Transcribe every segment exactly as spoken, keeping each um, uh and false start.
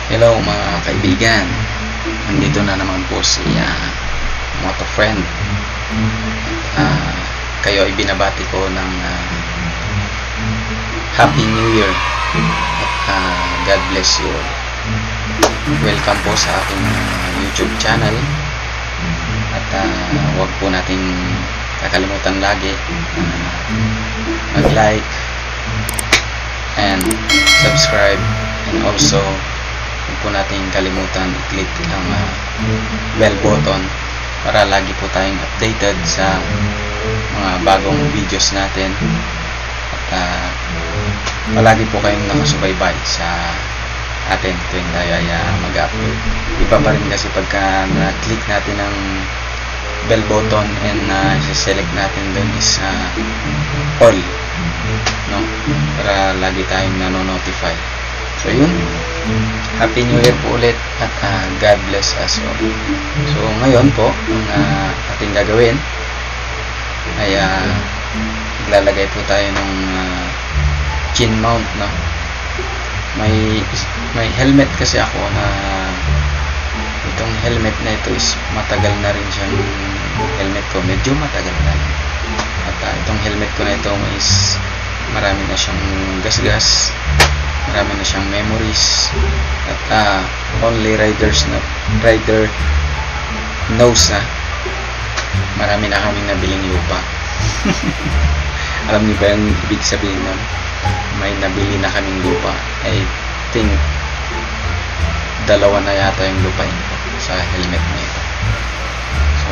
Hello mga kaibigan, nandito na naman po si uh, Moto Friend. uh, Kayo ay binabati ko ng uh, Happy New Year at uh, God bless you all. Welcome po sa aking uh, YouTube channel. At uh, huwag po nating kakalimutan lagi uh, mag-like and subscribe, and also huwag po natin kalimutan i-click ang uh, bell button para lagi po tayong updated sa mga bagong videos natin, at uh, palagi po kayong nakasubaybay sa atin tuwing tayo ay uh, mag-upload. Iba pa rin kasi pagka na-click natin ang bell button and uh, select natin doon is uh, all, no? Para lagi tayong nanonotify. So yun, Happy New Year po ulit, at uh, God bless us all. So ngayon po, ang uh, ating gagawin ay uh, lalagay po tayo ng uh, chin mount, no? May, may helmet kasi ako na itong helmet na ito is matagal na rin siyang helmet ko, medyo matagal na rin. At uh, itong helmet ko na ito is marami na siyang gasgas, marami na siyang memories, at uh, only riders na rider knows na marami na kaming nabiling lupa. Alam niyo ba yung ibig sabihin nun? May nabili na kaming lupa. I think dalawa na yata yung lupa ko sa helmet na ito. So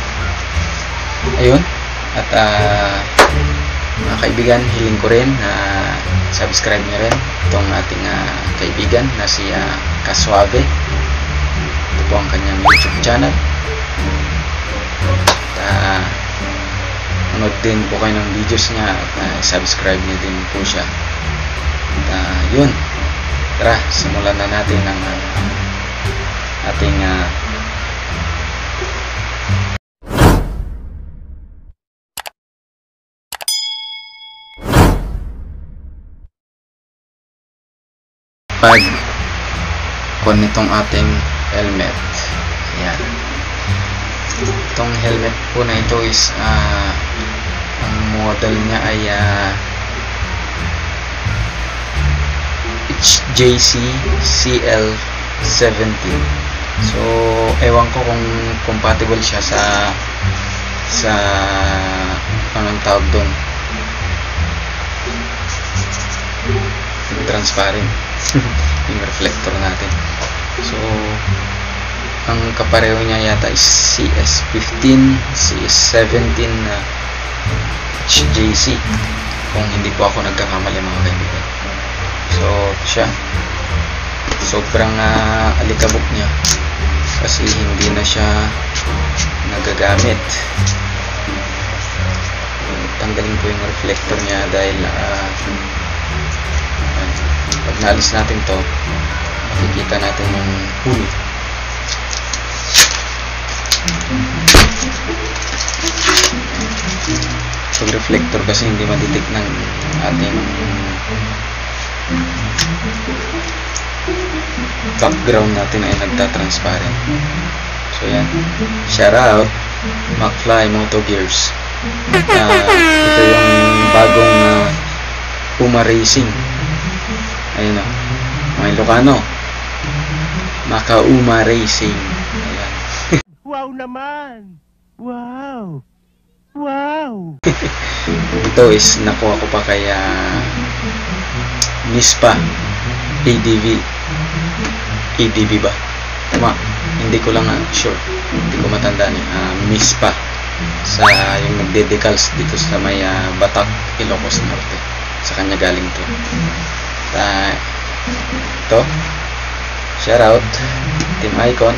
ayun, at uh, mga kaibigan, hiling ko rin na uh, subscribe nyo rin itong ating uh, kaibigan na si uh, Kaswabe. Ito po ang kanyang YouTube channel. At uh, manood din po kayo ng videos niya, at uh, subscribe nyo din po siya. At uh, yun, tara, simulan na natin ang uh, ating uh, pag kon nitong ating helmet. Ayan. Itong helmet po na ito is uh, ang model niya ay uh, H J C C L seventeen. So ewan ko kung compatible siya sa sa anong tawag doon, transparent yung reflector natin. So ang kapareho niya yata is C S fifteen, C S seventeen na uh, H J C, kung hindi po ako nagkakamali mga kaibigan. So siya, sobrang uh, alikabok niya kasi hindi na siya nagagamit. Tanggalin ko yung reflector niya dahil uh, pag naalis natin to, makikita natin yung pool. Pag reflector kasi hindi madidik ng ating background natin ay nagtatransparent. So yan, shout out McFly Moto Gears. Uh, ito yung bagong uh, Puma Racing. Ayun o, mga Ilocano, Makauma Racing. Ayan. Wow naman! Wow! Wow! Ito is nakuha ko pa kaya Mispa A D V. A D V ba? Tama, hindi ko lang uh, sure, hindi ko matandaan eh. uh, Mispa sa yung nagde-decals dito sa may uh, Batak, Ilocos Norte. Sa kanya galing to. Uh, ito, shout out Team Icon,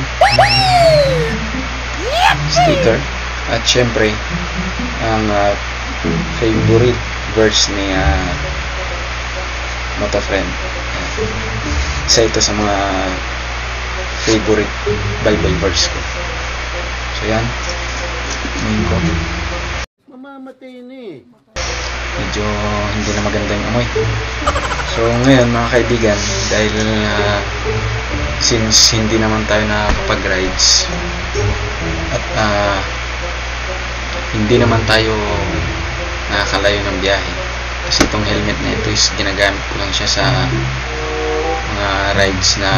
sticker, at syempre ang uh, favorite verse ni uh, Moto Friend. Isa ito sa mga favorite Bible verse ko. So yan, main ko. Mamamatay ni. medyo hindi na maganda yung amoy. So ngayon mga kaibigan, dahil uh, since hindi naman tayo nakakapag-rides at uh, hindi naman tayo nakakalayo ng biyahe, kasi itong helmet na ito is ginagamit ko lang siya sa mga rides na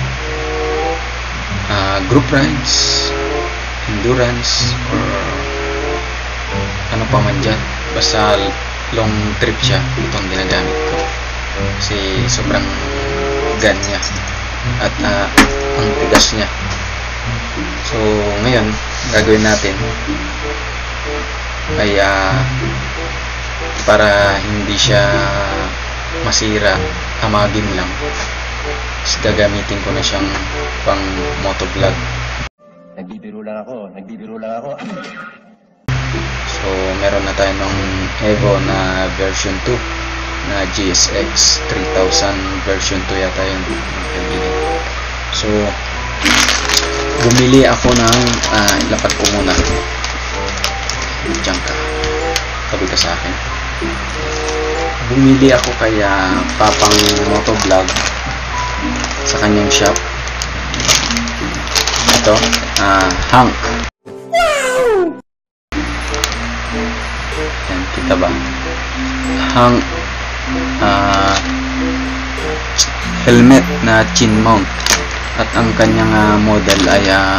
uh, group rides, endurance, or ano pa man dyan, basta long trip siya, itong ginagamit ko kasi sobrang gan niya at uh, ang tigas niya. So ngayon gagawin natin ay uh, para hindi siya masira, amagin lang, is gagamitin ko na siyang pang motovlog. Nagbibiro lang ako, nagbibiro lang ako. So meron na tayo ng Evo na version two na G S X three thousand version two yata yun mga kaibigan. So bumili ako ng uh, ilapad ko muna diyan ka, tabi ka sa akin. Bumili ako kaya Papang Motovlog sa kanyang shop. Ito uh, Hank. Yan, kita ba? Hang uh, helmet na chin mount, at ang kanyang uh, model ay uh,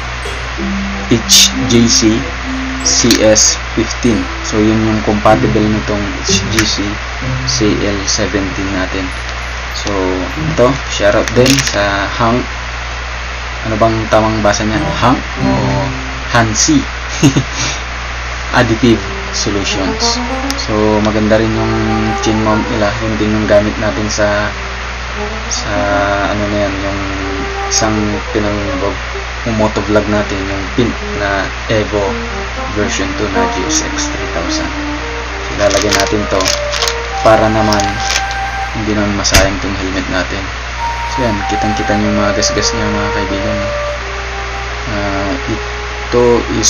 H J C C S fifteen. So yun yung compatible nitong H J C C L seventeen natin. So ito, shoutout din sa Hang. Ano bang tamang basa niya? Hang o Hansi Additive Solutions. So maganda rin yung chin mount nila, yun din yung gamit natin sa sa ano na yan, yung isang pinang motovlog natin, yung pin na Evo version two na G S X three thousand. So lalagyan natin to para naman hindi naman masayang tong helmet natin. So yan, kitang kita nyo yung mga gasgas niya mga kaibigan. Uh, ito is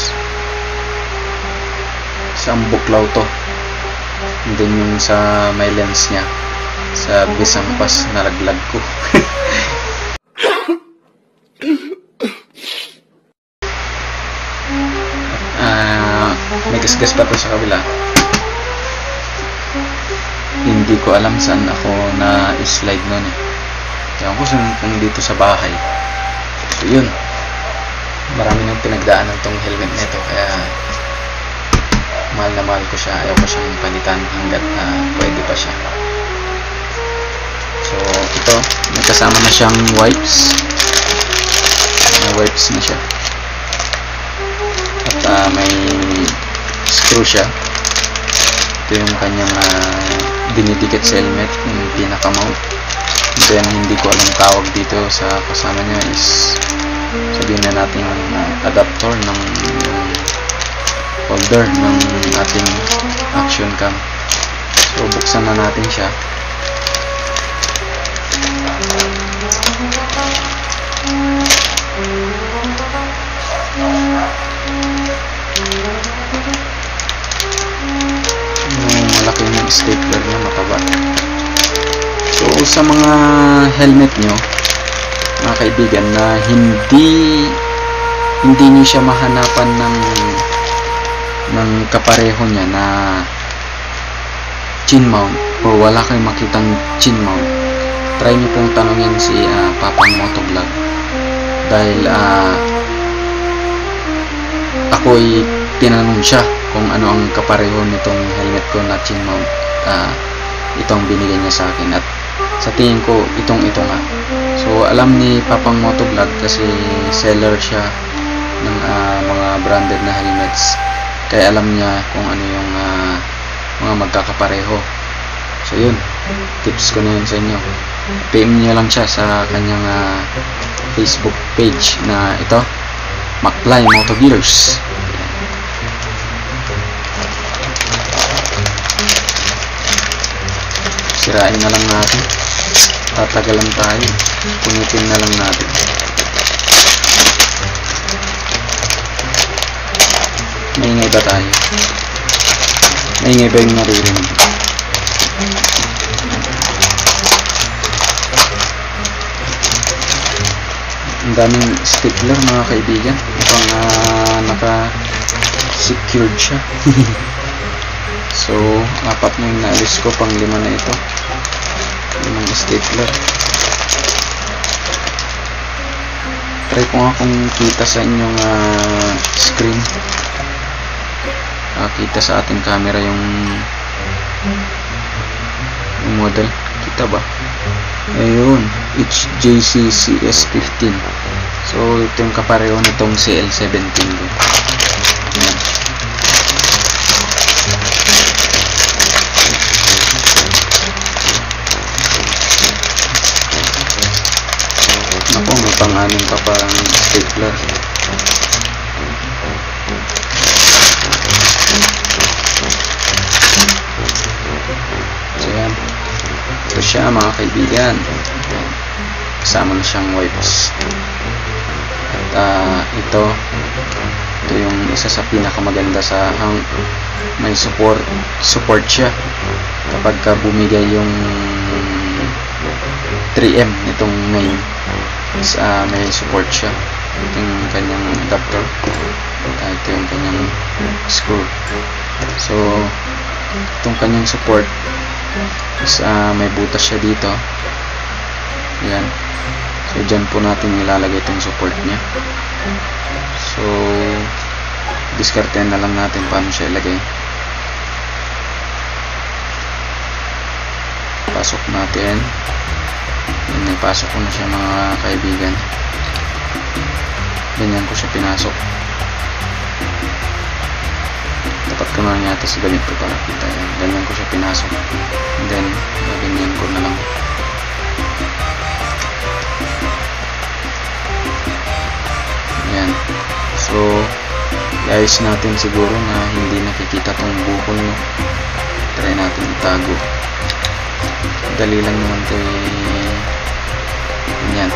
isang buklaw to, and then yung sa may lens nya sa bisang pas nalaglag ko. uh, may gasgas pa to sa kabila, hindi ko alam saan ako na slide nun eh. Ewan ko saan, kung dito sa bahay. So yun, marami nang pinagdaanan tong helmet nito, kaya mahal na mahal ko siya. Ayaw ko siyang palitan hanggat uh, pwede pa siya. So ito, may kasama na siyang wipes. May wipes na siya. At uh, may screw siya. Ito yung kanyang uh, dinidikit sa helmet, yung pinaka-mount. Then hindi ko alam tawag dito sa kasama niya is, sabihin na natin uh, adapter ng holder ng ating action cam. So buksan na natin siya. Yung malaki yung stapler niya, mataba. So sa mga helmet nyo mga kaibigan na hindi hindi nyo siya mahanapan ng ng kapareho niya na chin mount, o wala kayong makitang chin mount, try nyo pong tanongin si uh, Papang Motovlog, dahil uh, ako'y tinanong siya kung ano ang kapareho nitong helmet ko na chin mount. Uh, itong binigay niya sa akin, at sa tingin ko itong ito nga. So alam ni Papang Motovlog kasi seller siya ng uh, mga branded na helmets, kaya alam niya kung ano yung uh, mga magkakapareho. So yun, tips ko na yun sa inyo. P M niyo lang siya sa kanyang uh, Facebook page na ito, Macfly Motogears. Sirain na lang natin, tatagalan tayo, punitin na lang natin. Maingay ba tayo? Naingay ba yung naririnig? Ang daming stapler mga kaibigan. Mukhang uh, naka-secured siya. So, apat na yung naalis ko, pang lima na ito. Limang stapler. Try ko nga kung kita sa inyong uh, screen. Uh, kita sa ating camera yung, yung model. Kita ba? Ayun, H J C C S fifteen. So, ito yung kapareho nitong C L seventeen. Ayan. Ako, may pang-anim pa parang stapler. So, yan. Ito siya mga kaibigan. Kasama na siyang wipes. At uh, ito, ito yung isa sa pinakamaganda sa hang may support, support siya. Kapag ka bumigay yung three M itong main, uh, may support siya. Ito yung kanyang adapter. Uh, ito yung kanyang screw. So, itong kanyang support is uh, may butas siya dito. Yan. So, dyan po natin ilalagay itong support niya. So, diskartehan na lang natin paano siya ilagay. Pasok natin. Yan, naipasok ko na siya mga kaibigan. Ganyan ko siya pinasok. Dapat ko na yata sa ganito para kita. Ganyan ko siya pinasok. And then, ganyan ko na lang. Yan. So, iayos natin siguro na hindi nakikita tong bukol. No? Try natin itago. Dali lang naman ito eh. Yan.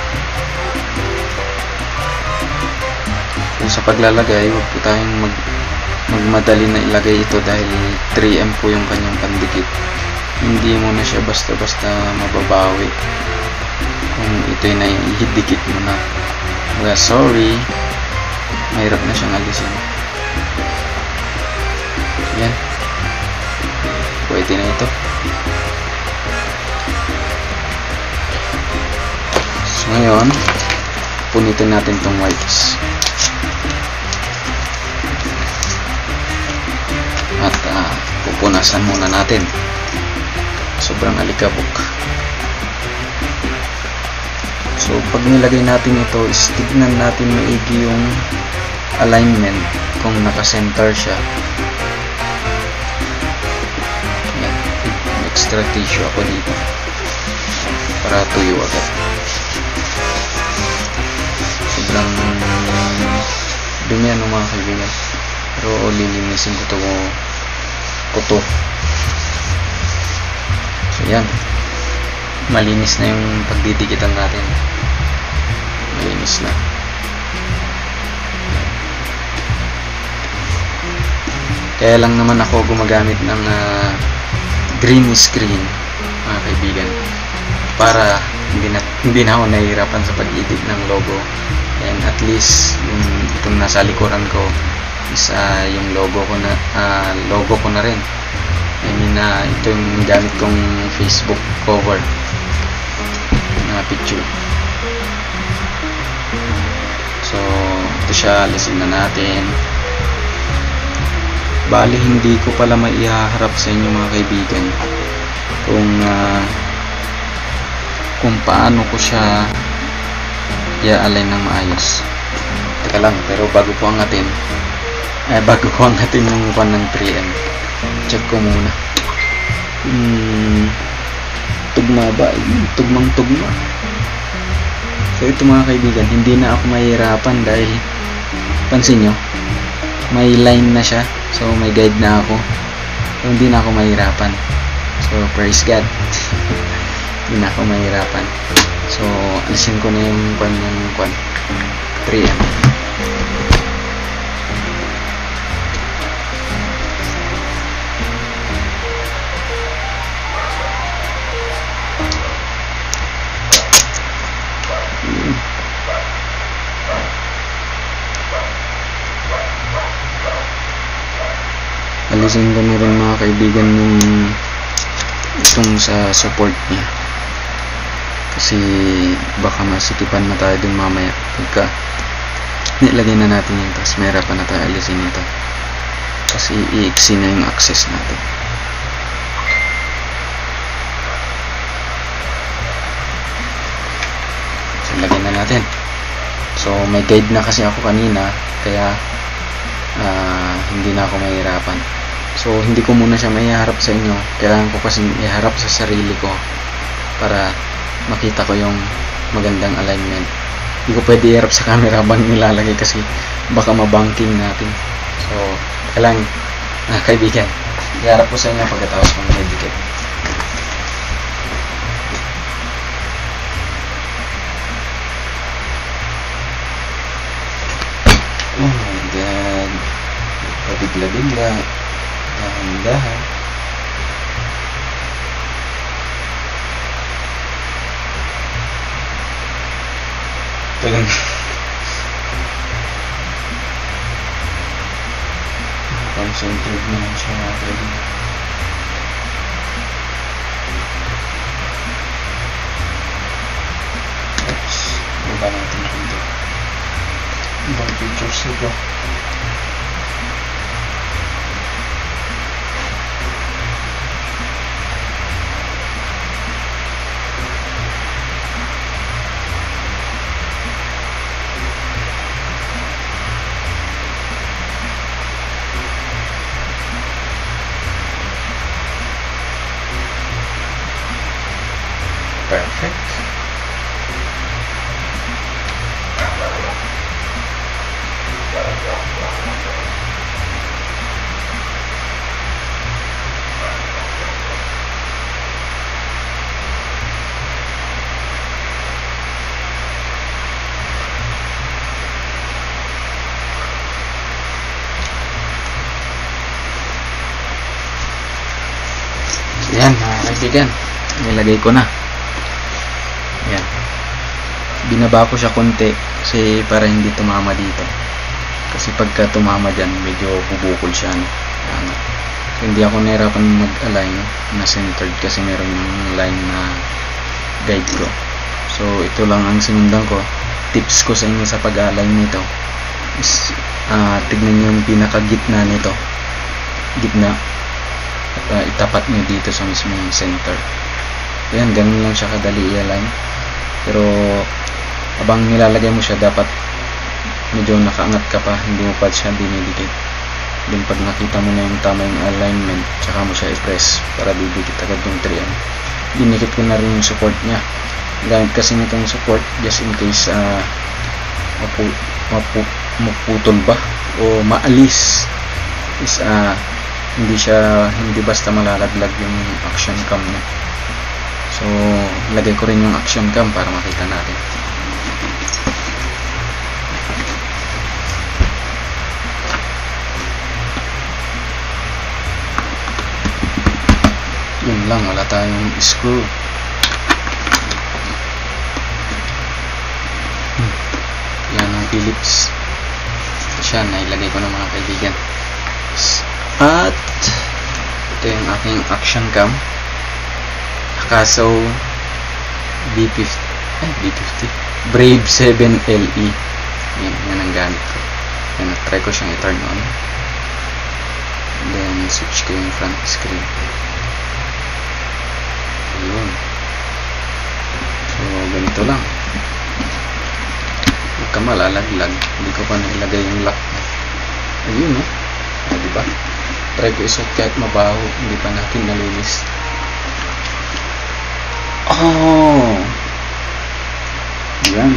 Kung sa paglalagay, huwag po tayong mag magmadali na ilagay ito dahil three M po yung kanyang pandikit. Hindi mo na siya basta-basta mababawi kung ito'y naihidikit mo na. Well, sorry, mahirap na siyang alisin. Yan, pwede na ito. So ngayon, punitin natin tong wipes. At uh, pupunasan muna natin. Sobrang alikabok. So pag nilagay natin ito, is tignan natin maigi yung alignment kung naka-center siya. Yan. Extra tissue ako dito para tuyo agad. Sobrang dumi ano mga kaibigan, pero lilinisin ko ito puto. So yan, malinis na yung pagdidikitan natin. Malinis na. Kaya lang naman ako gumagamit ng uh, green screen mga kaibigan, para hindi na, hindi na ako nahihirapan sa pag-edit ng logo. And at least yung itong nasa likuran ko is uh, yung logo ko na uh, logo ko na rin. I mean na uh, ito yung gamit kong Facebook cover na picture. So ito siya, alisin na natin. Bali hindi ko pala maihaharap sa inyo mga kaibigan kung uh, kung paano ko siya i-align ng maayos. Teka lang, pero bago ko angatin eh, bago ko angatin yung pan ng three M, check ko muna hmm, tugma ba? Tugmang tugma. So ito mga kaibigan, hindi na ako mahirapan dahil pansin nyo, may line na siya. So may guide na ako, so hindi na ako mahirapan. So praise God. Hindi na ako mahirapan. So alisin ko na yung kwan yung kwan three M. ayusin ko na rin mga kaibigan yung itong sa support niya, kasi baka masikipan na tayo dun mamaya pagka nilagay na natin yun, tapos mahirapan na tayo alisin ito kasi iiksi na yung access natin. So lagay na natin. So may guide na kasi ako kanina, kaya uh, hindi na ako mahirapan. So hindi ko muna siya maiharap sa inyo, kailangan ko kasi iharap sa sarili ko para makita ko yung magandang alignment. Hindi ko pwede iharap sa camera habang nilalagay kasi baka mabanking natin. So kailangan, ah, kaibigan, iharap ko sa inyo pagkatapos kong medicate. Oh my god, pabigla-bigla, dahan-dahan. Tagang concentrate naman siya mga kaibigan. Oops, baba natin dito. Ibang pictures ito. Perfect. Yan mga kaibigan, nilagay ko na. Yan, binaba ko siya konti kasi para hindi tumama dito, kasi pagka tumama dyan medyo bubukol siya, no? Yan. So, hindi ako nahirapan mag-align na centered kasi meron yung line na guide ko. So ito lang ang sinundan ko. Tips ko sa inyo sa pag-align nito is uh, tignan nyo yung pinaka gitna nito, gitna, at uh, itapat nyo dito sa mismong center. Yan, ganun lang siya kadali i-align. Pero habang nilalagay mo siya, dapat medyo nakaangat ka pa, hindi mo pa siya dinidikit. Then pag nakita mo na yung tama yung alignment, tsaka mo siya i-press para didikit agad yung three M. Dinikit ko na rin yung support niya. Gamit kasi nitong support just in case uh, mapu mapu maputol ba o maalis is uh, hindi siya, hindi basta malalaglag yung action cam niya. So lagay ko rin yung action cam para makita natin. Yun lang, wala tayong screw. hmm. Yan ang Phillips. Siya, nailagay ko ng mga kaibigan. At ito yung aking action cam, Akaso B fifty, eh, B fifty Brave seven L E. Yan, yan ang gamit ko. Yan, try ko siyang i-turn on, then switch ko yung front screen. Ayun. So ganito lang, huwag ka malalaglag. Hindi ko pa nailagay yung lock. Ayun, no? Ah, diba? Try ko isuot kahit mabaho, hindi pa natin nalinis. Oh, yan.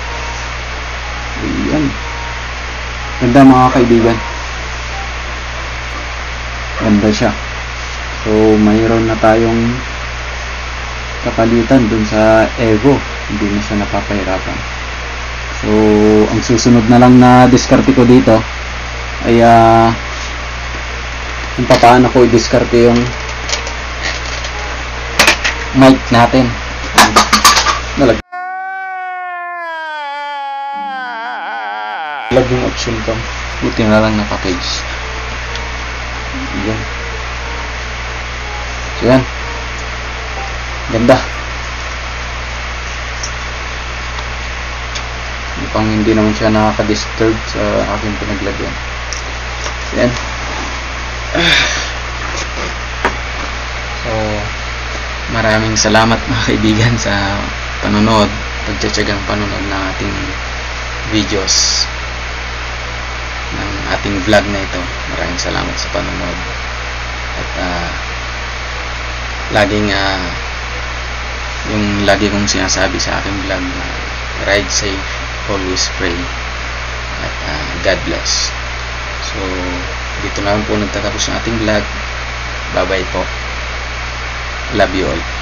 Yan. Ganda mga kaibigan. Ganda siya. So mayroon na tayong kapalitan dun sa Evo. Hindi na siya napapahirapan. So ang susunod na lang na diskarte ko dito ay uh, kung paano ko i-diskarte yung mic natin. Nalag lag yung option cam. Buti na lang naka-page. Yun. So yan. Ganda. Mukhang hindi naman siya nakaka-disturb sa aking pinaglagyan. So yan. So maraming salamat mga kaibigan sa panonood, pagtsatsagang panonood ng ating videos, ng ating vlog na ito. Maraming salamat sa panonood. At uh, laging uh, yung lagi kong sinasabi sa aking vlog na ride safe, always pray, at uh, God bless. So dito na lang po nagtatapos ang ating vlog. Bye bye po. Love you all.